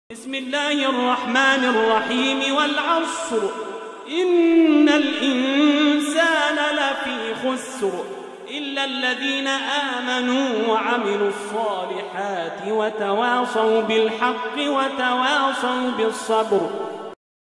بسم الله الرحمن الرحيم والعصر إن الإنسان لفي خسر إلا الذين آمنوا وعملوا الصالحات وتواصوا بالحق وتواصوا بالصبر